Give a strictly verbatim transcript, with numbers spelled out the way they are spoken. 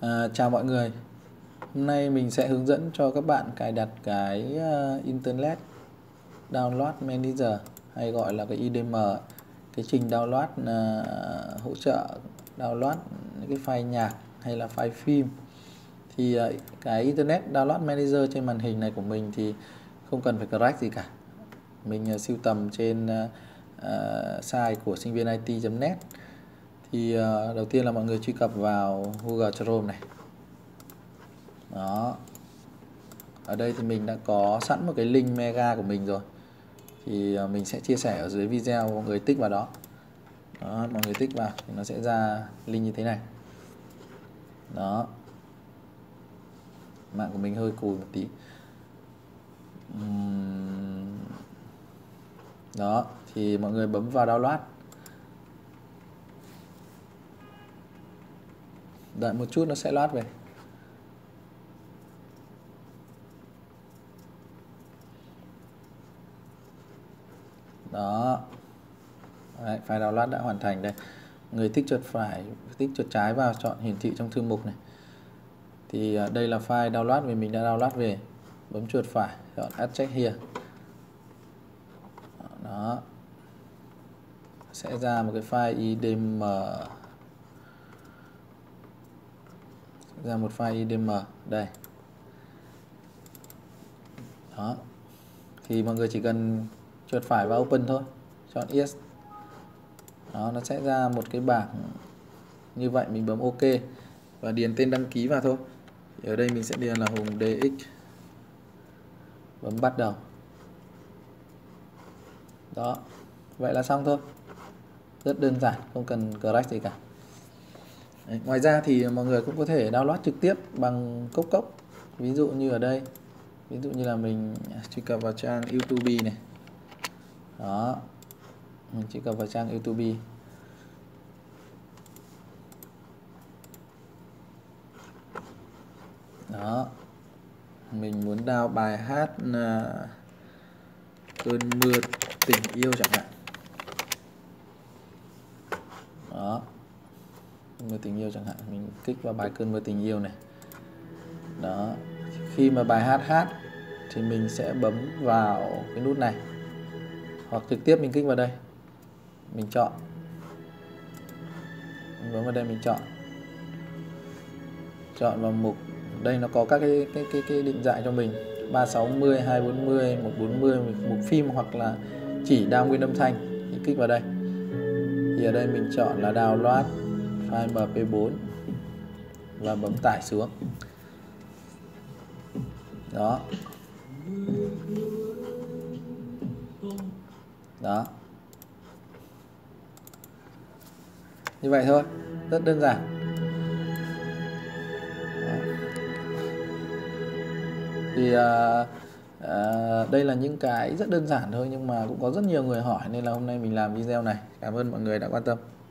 À, chào mọi người. Hôm nay mình sẽ hướng dẫn cho các bạn cài đặt cái uh, Internet Download Manager, hay gọi là cái i đê em, cái trình download uh, hỗ trợ download những cái file nhạc hay là file phim. Thì uh, cái Internet Download Manager trên màn hình này của mình thì không cần phải crack gì cả. Mình uh, sưu tầm trên uh, uh, site của sinh viên i tê chấm net. Thì uh, đầu tiên là mọi người truy cập vào Google Chrome này. Đó. Ở đây thì mình đã có sẵn một cái link mega của mình rồi. Thì uh, mình sẽ chia sẻ ở dưới video, mọi người tích vào đó. Đó, mọi người tích vào thì nó sẽ ra link như thế này. Đó. Mạng của mình hơi cùi một tí. Uhm. Đó, thì mọi người bấm vào download. Đợi một chút nó sẽ load về. Đó. Đấy, file download đã hoàn thành đây. Người tích chuột phải, tích chuột trái vào chọn hiển thị trong thư mục này. Thì đây là file download vì mình đã download về. Bấm chuột phải, chọn Add Check Here. Đó. Sẽ ra một cái file i đê em, ra một file i đê em đây. Đó. Thì mọi người chỉ cần chuột phải vào Open thôi, chọn Yes. Đó, nó sẽ ra một cái bảng như vậy, mình bấm OK và điền tên đăng ký vào thôi. Thì ở đây mình sẽ điền là Hùng đê ích. Bấm bắt đầu. Đó, vậy là xong thôi. Rất đơn giản, không cần crack gì cả. Đấy, ngoài ra thì mọi người cũng có thể download trực tiếp bằng cốc cốc. Ví dụ như ở đây, ví dụ như là mình truy cập vào trang YouTube này. Đó, mình truy cập vào trang YouTube. Đó, mình muốn download bài hát uh, Cơn mưa tình yêu chẳng hạn. Đó, Cơn mưa tình yêu chẳng hạn, mình kích vào bài Cơn mưa tình yêu này. Đó, khi mà bài hát hát thì mình sẽ bấm vào cái nút này, hoặc trực tiếp mình kích vào đây, mình chọn, mình bấm vào đây, mình chọn chọn vào mục. Đây nó có các cái cái cái, cái định dạng cho mình: ba sáu mươi, hai bốn mươi, một bốn mươi, mục phim hoặc là chỉ download nguyên âm thanh. Thì kích vào đây. Thì ở đây mình chọn là download file em pê bốn và bấm tải xuống. Đó. Đó. Như vậy thôi, rất đơn giản. Thì à, à, đây là những cái rất đơn giản thôi, nhưng mà cũng có rất nhiều người hỏi nên là hôm nay mình làm video này. Cảm ơn mọi người đã quan tâm.